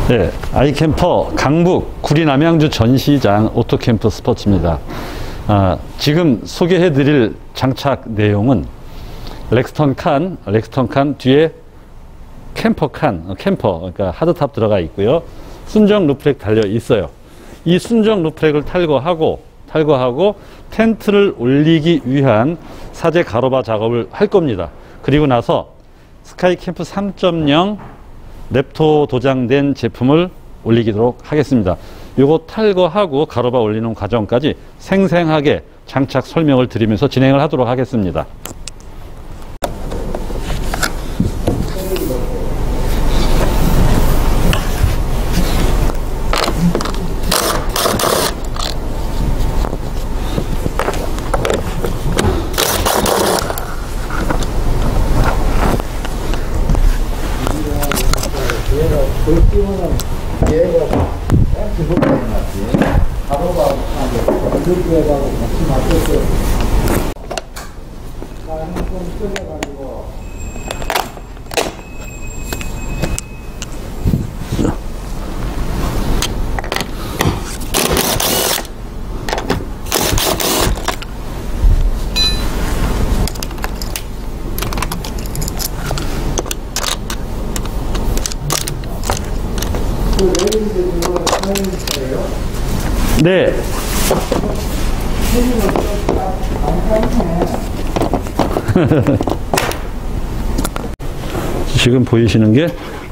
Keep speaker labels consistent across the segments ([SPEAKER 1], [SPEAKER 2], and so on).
[SPEAKER 1] 네, 아이캠퍼 강북 구리남양주 전시장 오토캠프 스포츠입니다. 지금 소개해드릴 장착 내용은 렉스턴 칸 뒤에 캠퍼 그러니까 하드탑 들어가 있고요. 순정 루프렉 달려 있어요. 이 순정 루프렉을 탈거하고 텐트를 올리기 위한 사제 가로바 작업을 할 겁니다. 그리고 나서 스카이캠프 3.0 랩토 도장된 제품을 올리도록 하겠습니다. 요거 탈거하고 가로바 올리는 과정까지 생생하게 장착 설명을 드리면서 진행을 하도록 하겠습니다. 네. 지금 보이시는 게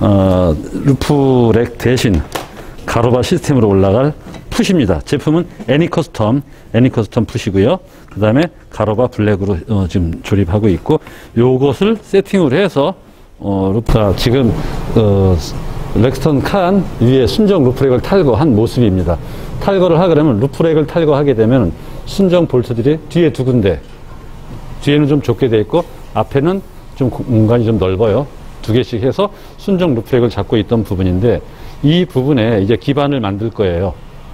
[SPEAKER 1] 루프렉 대신 가로바 시스템으로 올라갈 풋입니다. 제품은 애니커스텀 풋이고요. 그 다음에 가로바 블랙으로 지금 조립하고 있고, 요것을 세팅을 해서 루프가 지금 렉스턴 칸 위에 순정 루프렉을 탈거한 모습입니다. 탈거를 하려면 루프렉을 탈거하게 되면 순정 볼트들이 뒤에 두 군데, 뒤에는 좀 좁게 되어 있고 앞에는 좀 공간이 좀 넓어요. 두 개씩 해서 순정 루프렉을 잡고 있던 부분인데, 이 부분에 이제 기반을 만들 거예요.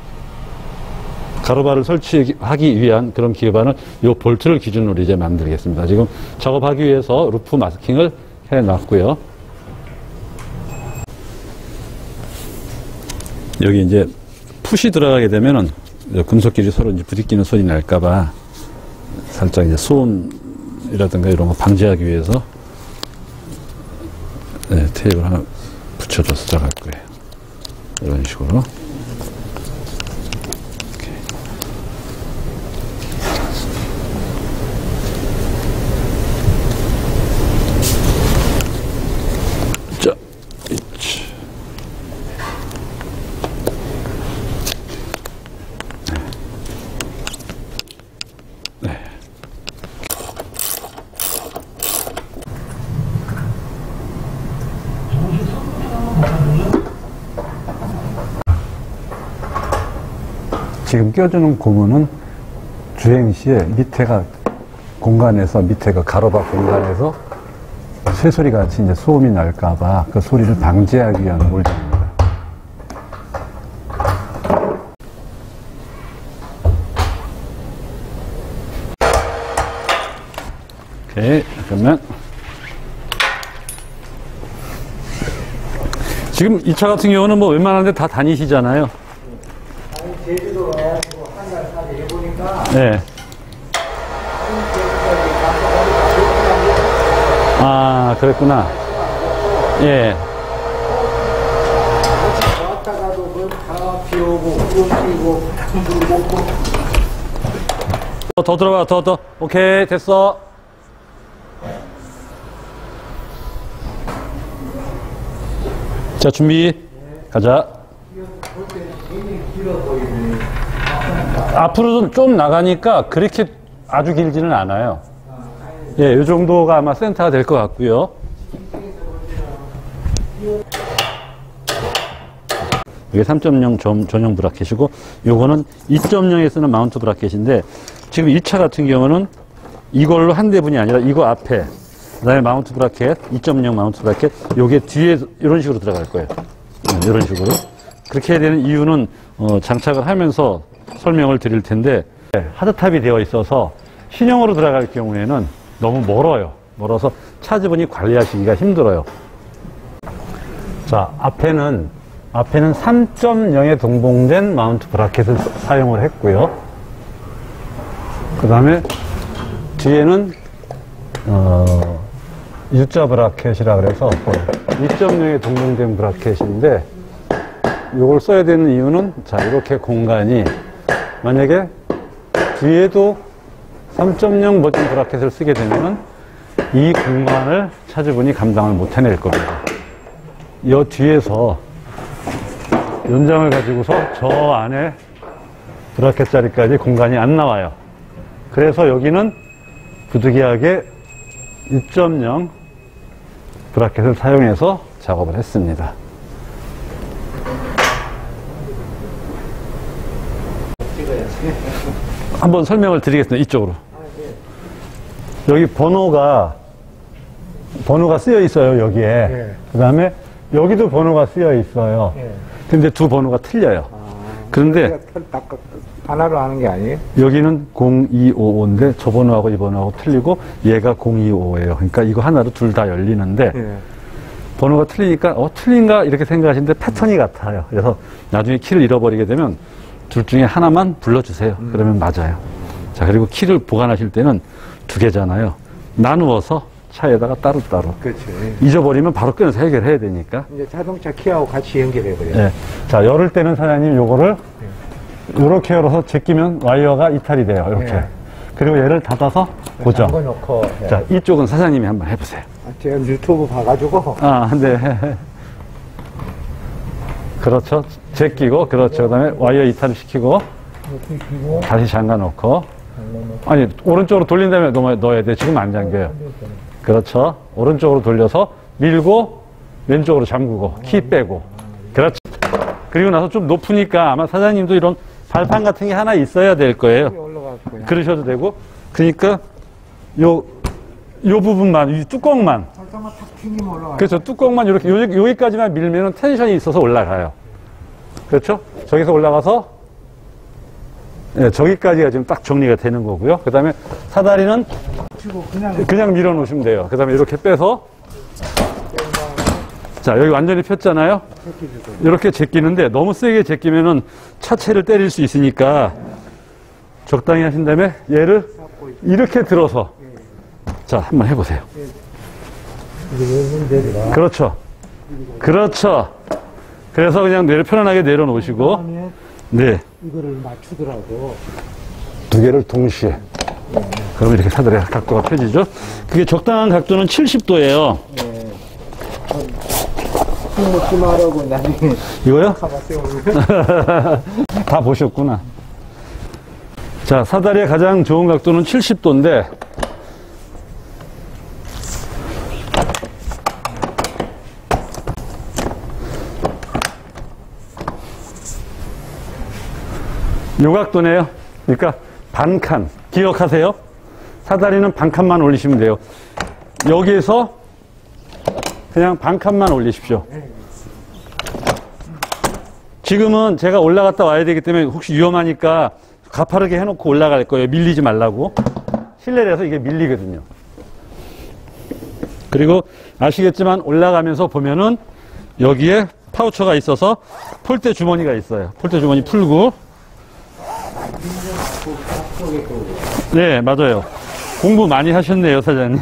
[SPEAKER 1] 가로바를 설치하기 위한 그런 기반을 요 볼트를 기준으로 이제 만들겠습니다. 지금 작업하기 위해서 루프 마스킹을 해 놨고요. 여기 이제 풋이 들어가게 되면은 금속끼리 서로 이제 부딪히는 소리 날까봐 살짝 이제 소음이라든가 이런 거 방지하기 위해서 테이프를 하나 붙여줘서 들어갈 거예요. 이런 식으로.
[SPEAKER 2] 지금 껴주는 고무는 주행 시에 밑에가 공간에서, 밑에가 가로바 공간에서 쇠소리 같이 이제 소음이 날까봐 그 소리를 방지하기 위한 몰딩입니다.
[SPEAKER 1] 오케이, 그러면 지금 이 차 같은 경우는 뭐 웬만한 데 다 다니시잖아요.
[SPEAKER 3] 제주도 와가지고 한 달 살이 해보니까.
[SPEAKER 1] 네. 아, 그랬구나. 예.
[SPEAKER 3] 왔다가도 뭐 바람 비 오고, 구름 끼고, 물 먹고.
[SPEAKER 1] 더 들어봐, 더. 오케이, 됐어. 자, 준비. 가자. 앞으로도 좀 나가니까 그렇게 아주 길지는 않아요. 예, 이 정도가 아마 센터가 될 것 같고요. 이게 3.0 전용 브라켓이고, 요거는 2.0에 쓰는 마운트 브라켓인데, 지금 이 차 같은 경우는 이걸로 한 대분이 아니라 이거 앞에, 그 다음에 마운트 브라켓, 2.0 마운트 브라켓, 요게 뒤에 이런 식으로 들어갈 거예요. 이런 식으로. 그렇게 해야 되는 이유는 장착을 하면서 설명을 드릴 텐데, 하드탑이 되어 있어서 신형으로 들어갈 경우에는 너무 멀어요. 멀어서 차주분이 관리하시기가 힘들어요. 자, 앞에는
[SPEAKER 2] 앞에는 3.0에 동봉된 마운트 브라켓을 사용을 했고요. 그 다음에 뒤에는 U자 브라켓이라 그래서 2.0에 동봉된 브라켓인데 이걸 써야 되는 이유는 자 이렇게 공간이 만약에 뒤에도 3.0 멋진 브라켓을 쓰게 되면은 이 공간을 차주분이 감당을 못 해낼 겁니다. 이 뒤에서 연장을 가지고서 저 안에 브라켓 자리까지 공간이 안 나와요. 그래서 여기는 부득이하게 2.0 브라켓을 사용해서 작업을 했습니다. 한번 설명을 드리겠습니다. 이쪽으로. 여기 번호가 쓰여 있어요. 여기에.
[SPEAKER 3] 예.
[SPEAKER 2] 그 다음에 여기도 번호가 쓰여 있어요.
[SPEAKER 3] 예.
[SPEAKER 2] 근데 두 번호가 틀려요. 그런데
[SPEAKER 3] 하나로 하는 게 아니에요?
[SPEAKER 2] 여기는 0255인데 저 번호하고 이 번호하고 틀리고 얘가 025예요. 그러니까 이거 하나로 둘 다 열리는데
[SPEAKER 3] 예.
[SPEAKER 2] 번호가 틀리니까 틀린가 이렇게 생각하시는데 패턴이 같아요. 그래서 나중에 키를 잃어버리게 되면 둘 중에 하나만 불러주세요. 그러면 맞아요. 자, 그리고 키를 보관하실 때는 두 개잖아요. 나누어서 차에다가 따로따로.
[SPEAKER 3] 그렇지.
[SPEAKER 2] 잊어버리면 바로 끊어서 해결해야 되니까.
[SPEAKER 3] 이제 자동차 키하고 같이 연결해버려요.
[SPEAKER 2] 네. 자, 열을 때는 사장님 요거를 이렇게 열어서 제끼면 와이어가 이탈이 돼요. 이렇게.
[SPEAKER 3] 네.
[SPEAKER 2] 그리고 얘를 닫아서 고정.
[SPEAKER 3] 잠궈놓고. 예.
[SPEAKER 2] 자, 이쪽은 사장님이 한번 해보세요.
[SPEAKER 3] 제가 유튜브 봐가지고.
[SPEAKER 2] 네. 그렇죠. 제끼고, 그렇죠. 그 다음에 와이어 이탈을 시키고,
[SPEAKER 3] 이렇게 끼고.
[SPEAKER 2] 다시 잠가 놓고. 아니, 오른쪽으로 돌린 다음에 넣어야 돼. 지금 안 잠겨요. 그렇죠. 오른쪽으로 돌려서 밀고, 왼쪽으로 잠그고, 키 빼고. 그렇죠. 그리고 나서 좀 높으니까 아마 사장님도 이런 발판 같은 게 하나 있어야 될 거예요.
[SPEAKER 3] 올라갔고요.
[SPEAKER 2] 그러셔도 되고. 그러니까, 요 부분만, 이 뚜껑만.
[SPEAKER 3] 살짝만 탁 튕기면 올라가요.
[SPEAKER 2] 그렇죠. 뚜껑만 이렇게, 여기까지만 밀면은 텐션이 있어서 올라가요. 그렇죠? 저기서 올라가서, 네, 저기까지가 지금 딱 정리가 되는 거고요. 그 다음에 사다리는
[SPEAKER 3] 치고
[SPEAKER 2] 그냥 밀어 놓으시면 돼요. 그 다음에 이렇게 빼서, 자, 여기 완전히 폈잖아요? 이렇게 제끼는데 너무 세게 제끼면은 차체를 때릴 수 있으니까 적당히 하신 다음에 얘를 이렇게 들어서, 자, 한번 해보세요. 그렇죠. 그렇죠. 그래서 그냥 편안하게 내려놓으시고, 네.
[SPEAKER 3] 이거를 맞추더라고.
[SPEAKER 2] 두 개를 동시에. 그러면 이렇게 사다리 각도가 펴지죠? 그게 적당한 각도는 70도예요.
[SPEAKER 3] 네. 먹지 말라고 나중에
[SPEAKER 2] 이거요?
[SPEAKER 3] 가봤어요.
[SPEAKER 2] 다 보셨구나. 자, 사다리의 가장 좋은 각도는 70도인데, 요 각도네요. 그러니까 반칸. 기억하세요? 사다리는 반칸만 올리시면 돼요. 여기에서 그냥 반칸만 올리십시오. 지금은 제가 올라갔다 와야 되기 때문에 혹시 위험하니까 가파르게 해놓고 올라갈 거예요. 밀리지 말라고. 실내라서 이게 밀리거든요. 그리고 아시겠지만 올라가면서 보면은 여기에 파우처가 있어서 폴대 주머니가 있어요. 폴대 주머니 풀고. 네, 맞아요. 공부 많이 하셨네요, 사장님.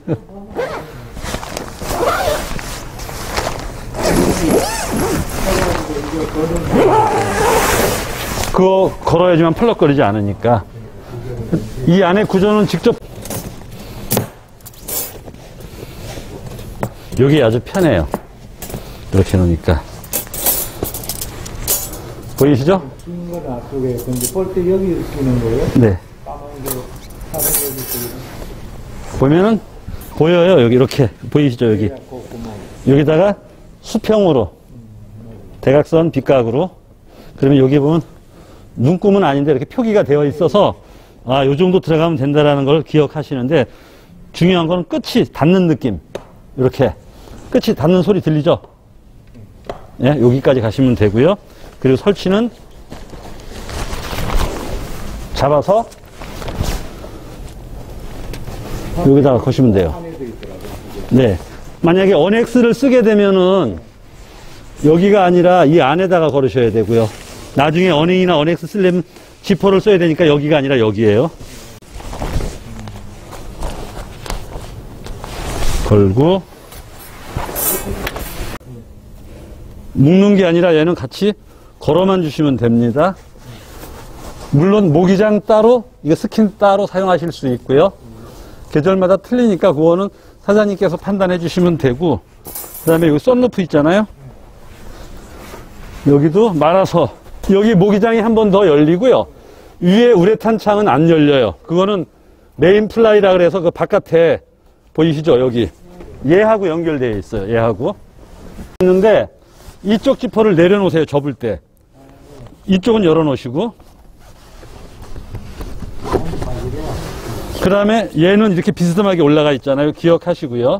[SPEAKER 2] 그거 걸어야지만 펄럭거리지 않으니까. 이 안에 구조는 직접 여기 아주 편해요. 이렇게 놓으니까. 보이시죠?
[SPEAKER 3] 끼는 건 앞쪽에, 근데 볼때 여기 끼는 거예요?
[SPEAKER 2] 네.
[SPEAKER 3] 까만 게, 다른 여기 끼는
[SPEAKER 2] 보면은 보여요. 여기 이렇게 보이시죠? 여기. 여기다가 수평으로 대각선 빗각으로. 그러면 여기 보면 눈금은 아닌데 이렇게 표기가 되어 있어서 아, 요 정도 들어가면 된다라는 걸 기억하시는데 중요한 거는 끝이 닿는 느낌. 이렇게 끝이 닿는 소리 들리죠? 예, 여기까지 가시면 되고요. 그리고 설치는 잡아서 여기다가 거시면 돼요. 네. 만약에 언엑스를 쓰게 되면은
[SPEAKER 1] 여기가 아니라 이 안에다가 걸으셔야 되고요. 나중에 어닝이나 어넥스 쓰려면 지퍼를 써야 되니까 여기가 아니라 여기에요. 걸고 묶는 게 아니라 얘는 같이 걸어만 주시면 됩니다. 물론 모기장 따로, 이거 스킨 따로 사용하실 수 있고요. 계절마다 틀리니까 그거는 사장님께서 판단해 주시면 되고, 그 다음에 여기 썬루프 있잖아요. 여기도 말아서 여기 모기장이 한 번 더 열리고요. 위에 우레탄 창은 안 열려요. 그거는 메인 플라이라 그래서 그 바깥에 보이시죠? 여기 얘하고 연결되어 있어요. 얘하고 있는데 이쪽 지퍼를 내려놓으세요. 접을 때 이쪽은 열어놓으시고, 그 다음에 얘는 이렇게 비스듬하게 올라가 있잖아요. 기억하시고요.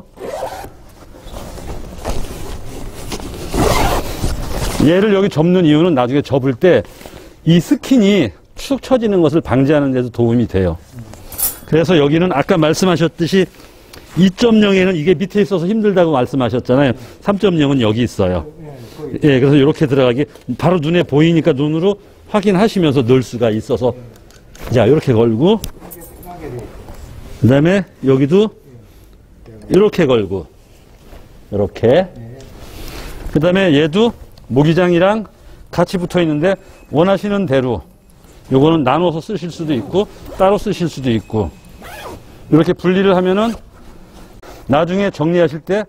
[SPEAKER 1] 얘를 여기 접는 이유는 나중에 접을 때 이 스킨이 축 처지는 것을 방지하는 데도 도움이 돼요. 그래서 여기는 아까 말씀하셨듯이 2.0에는 이게 밑에 있어서 힘들다고 말씀하셨잖아요. 3.0은 여기 있어요. 예, 그래서 이렇게 들어가기 바로 눈에 보이니까 눈으로 확인하시면서 넣을 수가 있어서, 자, 이렇게 걸고, 그 다음에 여기도 이렇게 걸고, 이렇게. 그 다음에 얘도 모기장이랑 같이 붙어 있는데 원하시는 대로 요거는 나눠서 쓰실 수도 있고 따로 쓰실 수도 있고, 이렇게 분리를 하면은 나중에 정리하실 때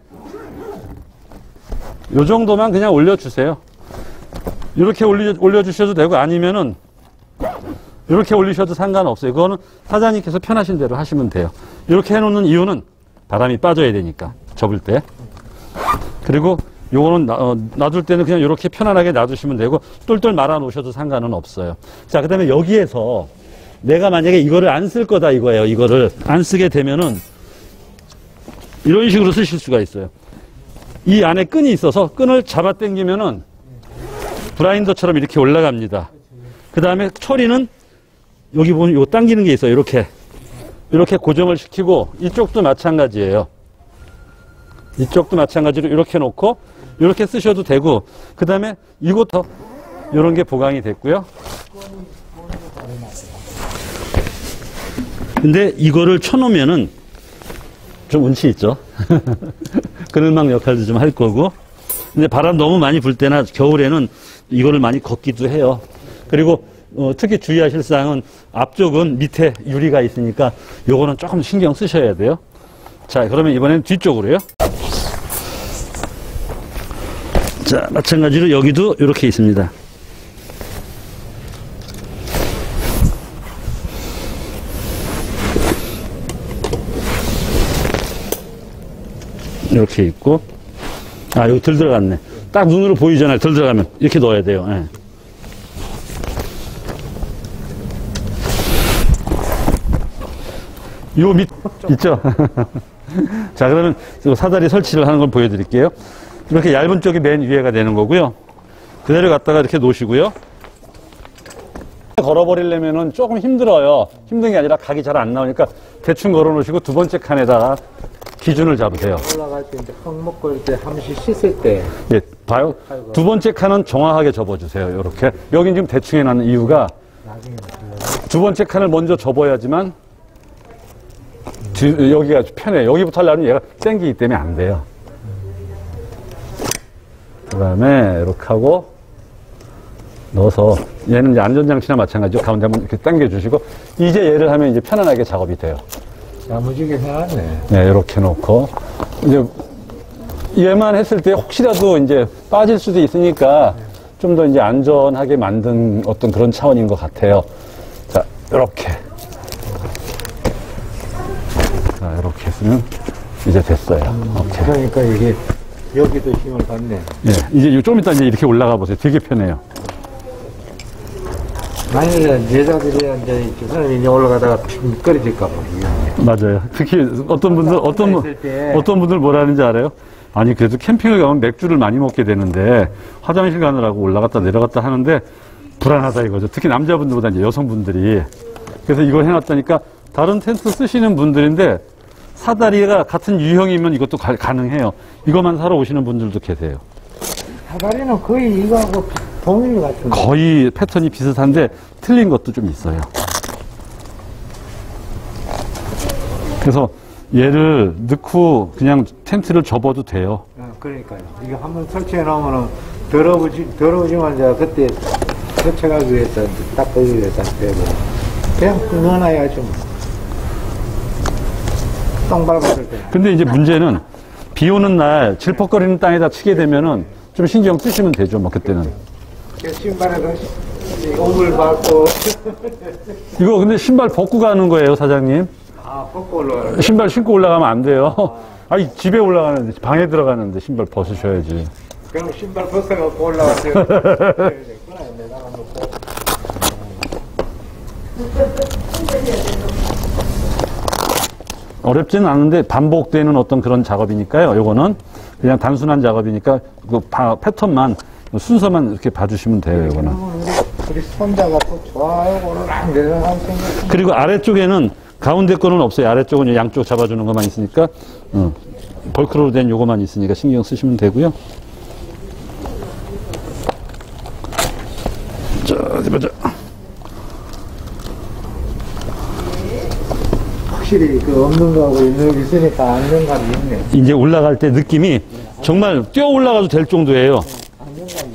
[SPEAKER 1] 요 정도만 그냥 올려주세요. 이렇게 올려주셔도 되고 아니면은 이렇게 올리셔도 상관없어요. 그거는 사장님께서 편하신 대로 하시면 돼요. 이렇게 해놓는 이유는 바람이 빠져야 되니까, 접을 때. 그리고 요거는 놔둘 때는 그냥 이렇게 편안하게 놔두시면 되고 똘똘 말아 놓으셔도 상관은 없어요. 자, 그 다음에 여기에서 내가 만약에 이거를 안 쓸 거다 이거예요. 이거를 안 쓰게 되면은 이런 식으로 쓰실 수가 있어요. 이 안에 끈이 있어서 끈을 잡아 당기면은 브라인더처럼 이렇게 올라갑니다. 그 다음에 처리는 여기 보면 요 당기는 게 있어요. 이렇게 고정을 시키고, 이쪽도 마찬가지예요. 이쪽도 마찬가지로 이렇게 놓고 이렇게 쓰셔도 되고, 그 다음에 이것도 이런 게 보강이 됐고요. 근데 이거를 쳐놓으면은 좀 운치 있죠. 그늘막 역할도 좀 할 거고. 근데 바람 너무 많이 불 때나 겨울에는 이거를 많이 걷기도 해요. 그리고 특히 주의하실 사항은 앞쪽은 밑에 유리가 있으니까 요거는 조금 신경 쓰셔야 돼요. 자, 그러면 이번엔 뒤쪽으로요. 자, 마찬가지로 여기도 이렇게 있습니다. 이렇게 있고, 아, 여기 덜 들어갔네. 딱 눈으로 보이잖아요. 덜 들어가면 이렇게 넣어야 돼요. 예. 요 밑 있죠? 자, 그러면 사다리 설치를 하는 걸 보여드릴게요. 이렇게 얇은 쪽이 맨 위에가 되는 거고요. 그대로 갖다가 이렇게 놓으시고요. 걸어버리려면은 조금 힘들어요. 힘든 게 아니라 각이 잘 안 나오니까 대충 걸어 놓으시고 두 번째 칸에다가 기준을 잡으세요.
[SPEAKER 3] 올라갈 때 이제 흙 먹고 이렇게 한 번씩 씻을 때.
[SPEAKER 1] 예, 봐요. 두 번째 칸은 정확하게 접어주세요. 이렇게. 여긴 지금 대충 해놨는 이유가 두 번째 칸을 먼저 접어야지만 여기가 편해요. 여기부터 하려면 얘가 땡기기 때문에 안 돼요. 그 다음에 이렇게 하고 넣어서, 얘는 이제 안전장치나 마찬가지로 가운데 한번 이렇게 당겨주시고, 이제 얘를 하면 이제 편안하게 작업이 돼요.
[SPEAKER 3] 야무지게 해놨네.
[SPEAKER 1] 네, 이렇게 놓고, 이제 얘만 했을 때 혹시라도 이제 빠질 수도 있으니까 좀 더 이제 안전하게 만든 어떤 그런 차원인 것 같아요. 자, 이렇게. 자, 이렇게 했으면 이제 됐어요. 오케이.
[SPEAKER 3] 그러니까 이게 여기도 힘을 받네.
[SPEAKER 1] 예, 이제 좀 이따 이제 이렇게 올라가 보세요. 되게 편해요.
[SPEAKER 3] 만약에 여자들이 이제 그 사람이 이제 올라가다가 미끄러질까봐.
[SPEAKER 1] 맞아요. 특히 어떤 분들 뭐라 하는지 알아요? 아니, 그래도 캠핑을 가면 맥주를 많이 먹게 되는데 화장실 가느라고 올라갔다 내려갔다 하는데 불안하다 이거죠. 특히 남자분들보다 이제 여성분들이. 그래서 이걸 해놨다니까 다른 텐트 쓰시는 분들인데 사다리가 같은 유형이면 이것도 가능해요. 이것만 사러 오시는 분들도 계세요.
[SPEAKER 3] 사다리는 거의 이거하고 동일 같은데.
[SPEAKER 1] 거의 패턴이 비슷한데 틀린 것도 좀 있어요. 그래서 얘를 넣고 그냥 텐트를 접어도 돼요.
[SPEAKER 3] 그러니까요. 이거 한번 설치해 놓으면은 더러우지만 제가 그때 설치하기 위해서 닦기 위해서 되고 그냥 넣어놔야지 뭐. 똥 밟았을 때.
[SPEAKER 1] 근데 이제 문제는 비 오는 날 질퍽거리는 땅에다 치게 되면은 좀 신경 쓰시면 되죠, 뭐 그때는.
[SPEAKER 3] 신발에서 오물 밟고.
[SPEAKER 1] 이거 근데 신발 벗고 가는 거예요, 사장님.
[SPEAKER 3] 아, 벗고 올라가요.
[SPEAKER 1] 신발 신고 올라가면 안 돼요. 아니, 집에 올라가는데, 방에 들어가는데 신발 벗으셔야지.
[SPEAKER 3] 그럼 신발 벗어갖고 올라가세요. 내가 놓고.
[SPEAKER 1] 어렵지는 않은데 반복되는 어떤 그런 작업이니까요. 요거는 그냥 단순한 작업이니까 그 패턴만, 순서만 이렇게 봐주시면 돼요, 요거는.
[SPEAKER 3] 우리 손자가 또 좋아요. 오르락 내려가는 생각.
[SPEAKER 1] 그리고 아래쪽에는 가운데 거는 없어요. 아래쪽은 양쪽 잡아주는 것만 있으니까, 벌크로 된 요거만 있으니까 신경 쓰시면 되고요. 자, 어디 보자.
[SPEAKER 3] 확실히 그 없는 거하고 있는 거 있으니까 안정감이 있네.
[SPEAKER 1] 이제 올라갈 때 느낌이 정말 뛰어 올라가도 될 정도예요.
[SPEAKER 3] 안정감이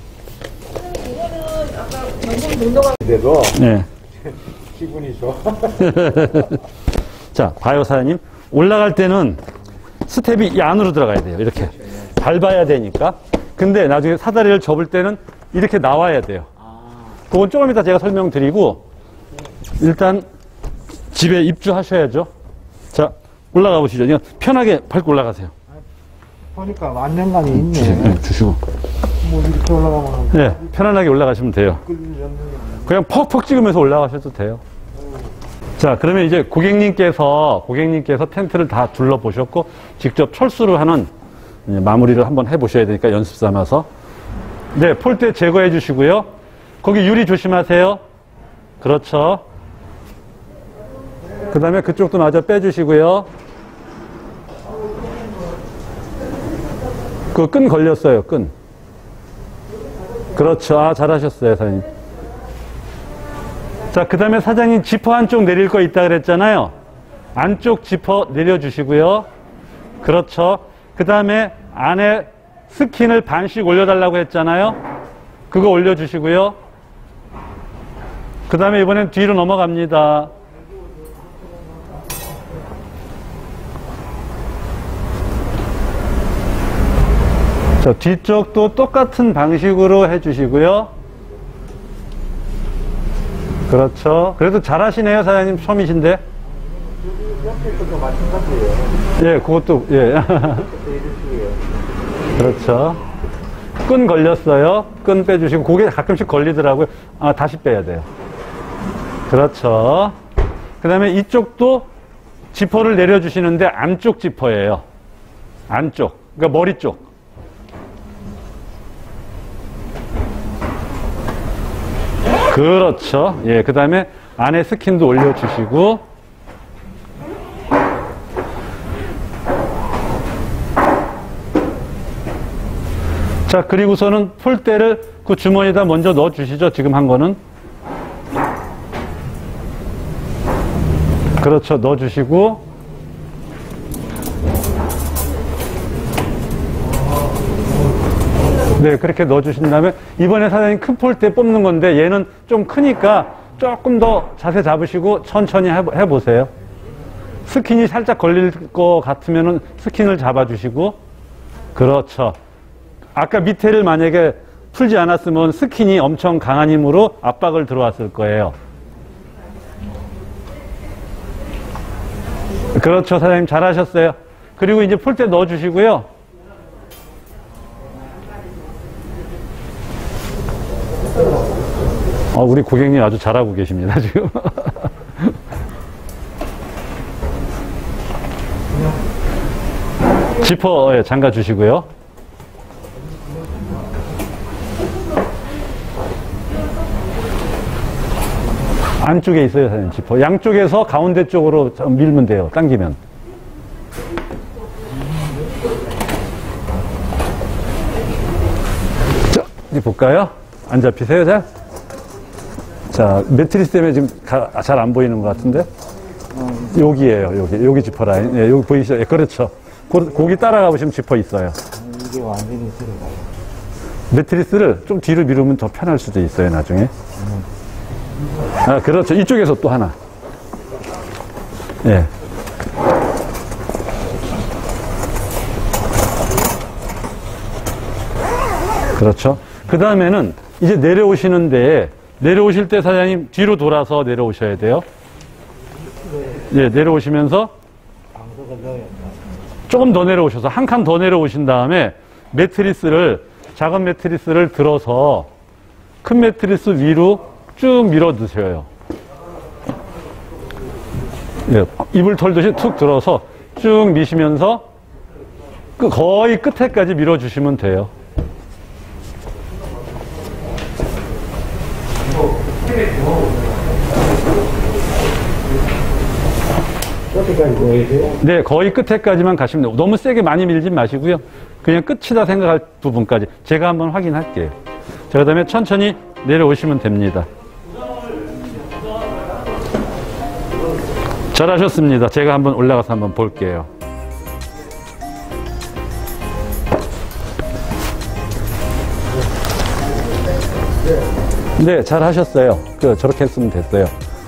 [SPEAKER 3] 있네. 근데도
[SPEAKER 1] 네.
[SPEAKER 3] 기분이 좋아.
[SPEAKER 1] 자, 봐요, 사장님. 올라갈 때는 스텝이 이 안으로 들어가야 돼요. 이렇게. 밟아야 되니까. 근데 나중에 사다리를 접을 때는 이렇게 나와야 돼요. 그건 조금 이따 제가 설명드리고, 일단 집에 입주하셔야죠. 자, 올라가 보시죠. 그냥 편하게 밟고 올라가세요.
[SPEAKER 3] 보니까 안정감이 있네.
[SPEAKER 1] 네, 주시고.
[SPEAKER 3] 뭐 이렇게 올라가면.
[SPEAKER 1] 네, 편안하게 올라가시면 돼요. 그냥 퍽퍽 찍으면서 올라가셔도 돼요. 자, 그러면 이제 고객님께서 텐트를 다 둘러보셨고, 직접 철수를 하는 마무리를 한번 해보셔야 되니까 연습 삼아서. 네, 폴대 제거해 주시고요. 거기 유리 조심하세요. 그렇죠. 그 다음에 그쪽도 마저 빼주시고요. 그 끈 걸렸어요, 끈. 그렇죠. 아, 잘하셨어요, 사장님. 자, 그 다음에 사장님 지퍼 한쪽 내릴 거 있다 그랬잖아요. 안쪽 지퍼 내려주시고요. 그렇죠. 그 다음에 안에 스킨을 반씩 올려달라고 했잖아요. 그거 올려주시고요. 그 다음에 이번엔 뒤로 넘어갑니다. 자, 뒤쪽도 똑같은 방식으로 해주시고요. 그렇죠. 그래도 잘하시네요, 사장님. 처음이신데.
[SPEAKER 3] 옆에 것도 마찬가지예요.
[SPEAKER 1] 예, 그것도, 예. 그렇죠. 끈 걸렸어요. 끈 빼주시고, 그게 가끔씩 걸리더라고요. 아, 다시 빼야 돼요. 그렇죠. 그 다음에 이쪽도 지퍼를 내려주시는데 안쪽 지퍼예요. 안쪽. 그러니까 머리 쪽. 그렇죠. 예, 그 다음에 안에 스킨도 올려주시고, 자, 그리고서는 폴대를 그 주머니에다 먼저 넣어 주시죠. 지금 한 거는. 그렇죠. 넣어 주시고, 네, 그렇게 넣어주신 다음에, 이번에 사장님 큰 폴대 뽑는 건데, 얘는 좀 크니까 조금 더 자세 잡으시고 천천히 해보세요. 스킨이 살짝 걸릴 것 같으면은 스킨을 잡아주시고, 그렇죠. 아까 밑에를 만약에 풀지 않았으면 스킨이 엄청 강한 힘으로 압박을 들어왔을 거예요. 그렇죠. 사장님 잘하셨어요. 그리고 이제 폴대 넣어주시고요. 우리 고객님 아주 잘하고 계십니다, 지금. 지퍼 잠가 주시고요. 안쪽에 있어요, 사장님, 지퍼. 양쪽에서 가운데 쪽으로 밀면 돼요, 당기면.
[SPEAKER 2] 볼까요? 안 잡히세요, 잘? 자, 매트리스 때문에 지금 잘 안 보이는 것 같은데? 여기에요, 여기 지퍼 라인. 예, 여기 보이시죠? 예, 그렇죠. 거기 따라가 보시면 지퍼 있어요.
[SPEAKER 3] 이게 완전히 들어가요.
[SPEAKER 2] 매트리스를 좀 뒤로 미루면 더 편할 수도 있어요, 나중에. 아, 그렇죠. 이쪽에서 또 하나. 예. 그렇죠. 그 다음에는 이제 내려오시는데, 내려오실 때 사장님 뒤로 돌아서 내려오셔야 돼요. 예, 내려오시면서 조금 더 내려오셔서 한 칸 더 내려오신 다음에 작은 매트리스를 들어서 큰 매트리스 위로 쭉 밀어 드셔요. 예, 이불 털듯이 툭 들어서 쭉 미시면서 거의 끝에까지 밀어주시면 돼요.
[SPEAKER 3] 끝까지 보여야 돼요?
[SPEAKER 2] 네, 거의 끝에까지만 가시면 돼요. 너무 세게 많이 밀지 마시고요. 그냥 끝이다 생각할 부분까지 제가 한번 확인할게요. 자, 그 다음에 천천히 내려오시면 됩니다. 잘하셨습니다. 제가 한번 올라가서 한번 볼게요. 네, 잘하셨어요. 저렇게 했으면 됐어요.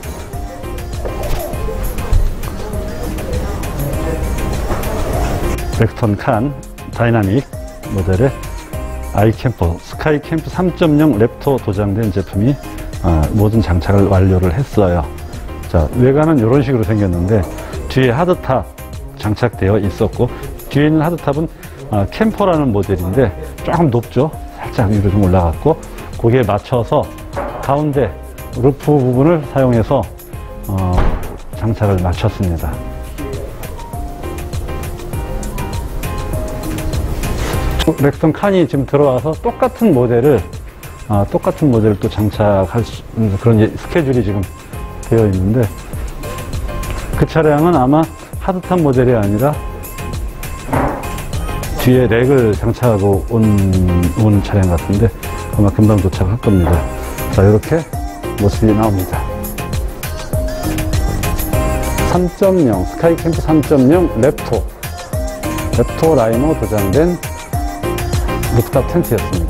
[SPEAKER 2] 렉스턴 칸 다이나믹 모델의 아이캠퍼 스카이캠프 3.0 랩터 도장된 제품이 모든 장착을 완료를 했어요. 자, 외관은 이런 식으로 생겼는데 뒤에 하드탑 장착되어 있었고, 뒤에 있는 하드탑은 캠퍼라는 모델인데 조금 높죠. 살짝 위로 좀 올라갔고, 거기에 맞춰서 가운데 루프 부분을 사용해서 장착을 마쳤습니다. 렉스턴 칸이 지금 들어와서 똑같은 모델을 또 장착할 그런 스케줄이 지금 되어 있는데, 그 차량은 아마 하드탑 모델이 아니라 뒤에 렉을 장착하고 온 차량 같은데 아마 금방 도착할 겁니다. 자, 이렇게 모습이 나옵니다. 3.0 스카이캠프 3.0 랩토 라이너 도장된 루프탑 텐트였습니다.